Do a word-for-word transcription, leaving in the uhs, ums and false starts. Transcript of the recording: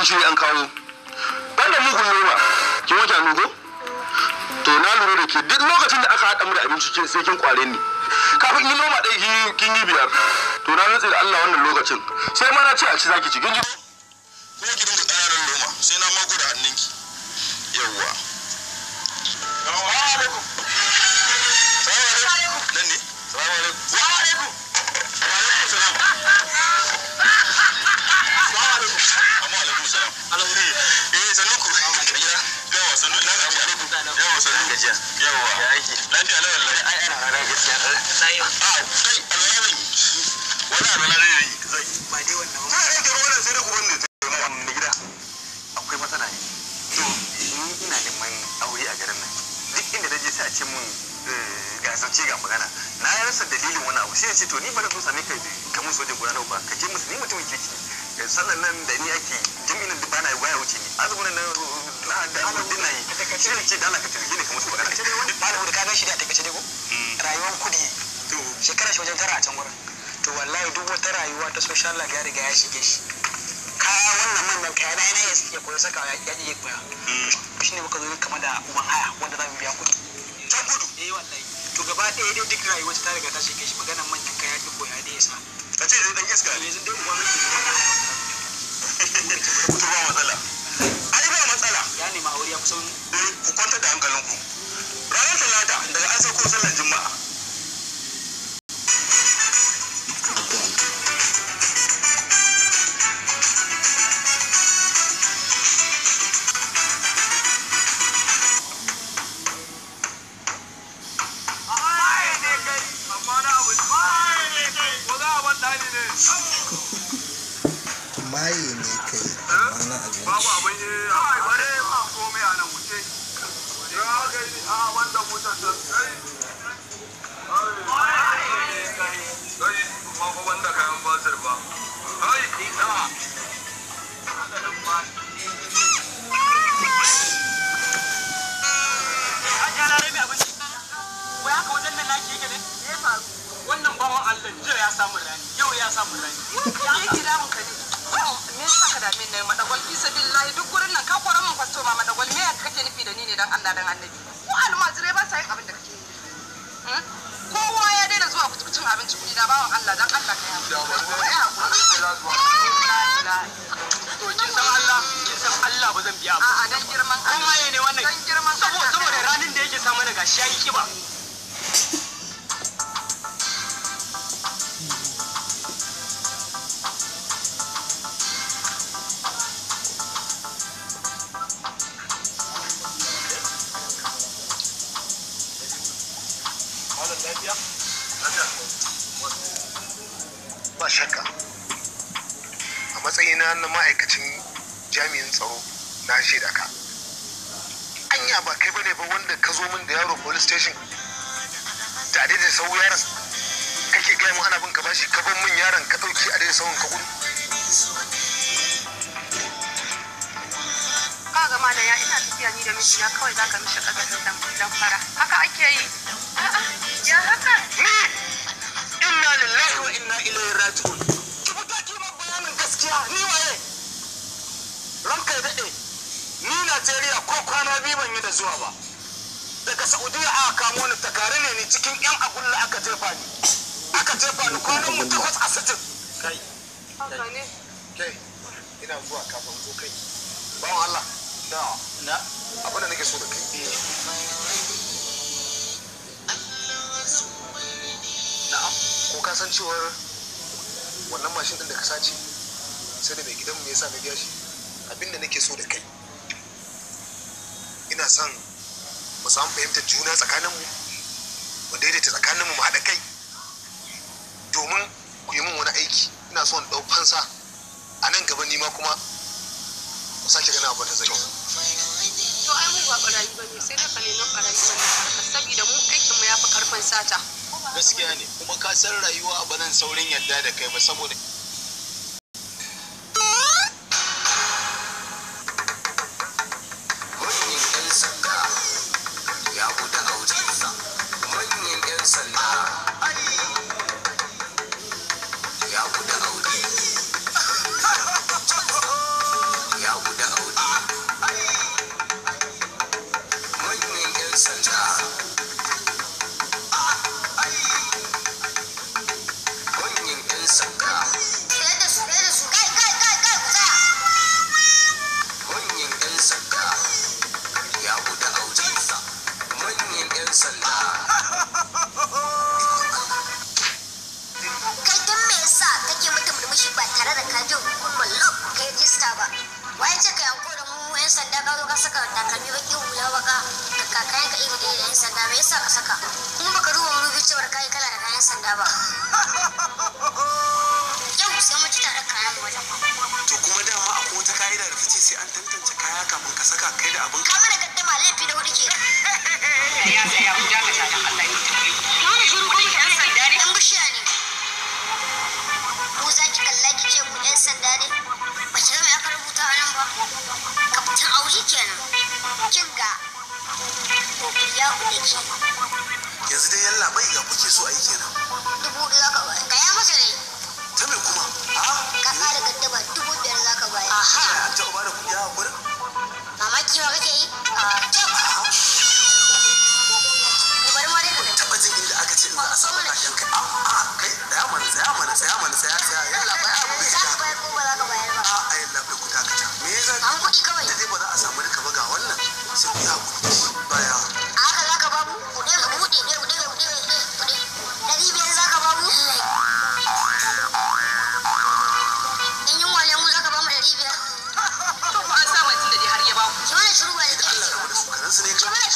gishiri an kawo banda mugun noma kin wanke hannu ko to na lura da ke duk lokacin da aka haɗa mu da abinci ke sai kin kware ni kafin yi noma ɗaya kin yi biyar to na rantsi da Allah wannan lokacin sai ma na ce a ci zaki ci kin ji ko ki dinga ƙananan noma sai na mako da hannunki yawwa assalamu alaikum assalamu alaikum nan ne assalamu alaikum wa alaikum wa alaikum salam assalamu alaikum amma alaikum salam alawuri eh sannuku gida yawa sannu ina ga alaikum yawa sannu gajiya yawa ya aiki lafiya lawan lai ai ana rana gaskiya sai a kai alwala ne wala alwala ne zai ba dai wannan ba sai da wannan sai da ku banne da gida akwai matsala ne to ni ina neman aure a garin nan duk inda naje sai a ce mun ga zance ga magana na yi rasa dalilin wani abu sai ya ce to ni ba da so same ka ka mun sojin gudanar ba ka ce musu ni mutumin kirki ne sallan nan da ni ake jami'in da bana waya wuce ni azumin nan na da aludin na yi shi ne ce da Allah ka tafi ne ka musu magana malamu da ka gan shi da take ce ko rayuwar kudi to shekara shi wajen tara a can gurin to wallahi duk wata rayuwa ta social life ya riga ya shige shi kaya wannan manyan kaya na yana ya koyi saka ya ya koya shi ne muka zo kama da uban haya wanda za mu biya kudi can gudu eh wallahi to gaba ɗaya dai duk rayuwar ta riga ta shige shi maganar manyan kaya ki koya dai yasa ka ce dai dan iska ne zan dai uban to ba matsala ai ba matsala ya nema aure ya kusa ku kwanta da hankalinku ranar talata daga an sauko sallar juma'a maye ne kai amma na abinci babu abin yi ai bare ba komai a nan wuce ya ga ni a wanda motar ta kai ai kai kai ba ko wanda kayan basir ba ai ina hadarin ba ajala rabi abinci wai aka wajen nan nake yake ne me faru wannan bawan Allah jiya ya samu rani yau ya samu rani ya yake da mun kane me yasa ka dame ni madagwal fi sabilillahi duk gurin nan ka kora mun fasto ma madagwal me kake nufi da ni ne dan Allah dan Annabi ko almajirai ba sa yin abin da kake yi kowa ya daina zuwa kucin abinci kudi da bawan Allah dan Allah kai hakuri to kin san Allah kin san Allah ba zan biya ba a'a dan girman Allah kuma ne wannan dan girman Allah saboda ranin da yake sa mana gashi yayi kiba ba shakka a matsayina na ma'aikacin jami'in tsaro na shaida ka anya ba kai bane ba wanda ka zo min da yaro police station tare da sau yaron kake gaya mun ana bin ka bashi ka ban min yaron ka dauki a daidai sauran ka gudu ka ga malam ya ina tafiya ni da mijina kawai zaka mishi kazafin dan fara haka ake yi a'a ya haka ni inna lillahi wa inna ilaihi raji'un ki fita ki ma bayanin gaskiya ni waye ranka ya dade ni Najeriya ko kwana biyu ban yi da zuwa ba daga Saudiya aka kamo ni takare ne ni cikin yan agulla aka jefa ni aka jefa ni kwanan mu takwas a sitin kai haka ne kai ina zuwa kafin zo kai bawan Allah na na abin da nake so da kai na'am ko ka san cewar wannan mashin din da ka sace sai da mai gidanmu ya sa na biya shi abin da nake so da kai ina son mu samu fahimtar juna tsakaninmu mu daidaita tsakaninmu mu haɗa kai domin ku yi min wani aiki ina son ɗau fansa a nan gaba nima kuma ku sake ganin abin da zai yi to ai mu ba barayi bane sai dai ka nemi barayi wannan harkar saboda mu aikin mu yafi karfin sata gaskiya ne kuma ka san rayuwa ba zan saurin yadda da kai ba saboda ya saka takalmi baki hula baka ka kayan ka iri da yan sanda me yasa ka saka kuma baka duba marubi cewar kai kala da kayan sanda ba yau sai mu ci tare kayan mu wajen to kuma dama akwai wata ka'ida da tace sai an tantance kaya kafin ka saka kai da abin ka mana gaddama laifi da wuri ke ya tsaya ku daga ta dan Allah ya tafi wani shiru ko da yan sanda ne an bishiya ne mu za ki kalla ki ce mu yan sanda ne ba ki ga me aka rubuta a nan ba kaftan aure kenan kin ga ya kuɗe ki yanzu dai yalla bai ga kuke so a yi kenan dubu biyu zaka bayar ka ya masa ne ta me kuma a ka ƙara gaddama dubu biyar zaka bayar aha an taɓa ba da kuɗi a gurin mamaki ma kake yi a tab bari ma dai ka taɓa jin inda aka ce za a samu kayan kai a a kai tsaya mana tsaya mana tsaya mana tsaya tsaya yalla bai abu bai za ka bayar ko ba za ka bayar ba a a yalla bai ku dakata me yasa an kuɗi kawai da dai ba za a samu duka ba ga wannan sai ku yi hakuri baya a haka za ka babu kuɗe ka buɗe ne kuɗe kuɗe kuɗe kuɗe ɗari biyar za ka babu in yunwa ne mu za ka bamu ɗari biyar to ko an sa mutum da dai har ya ba ku ki mana shiru ba da ke Allah rabu da su karansu ne ki mana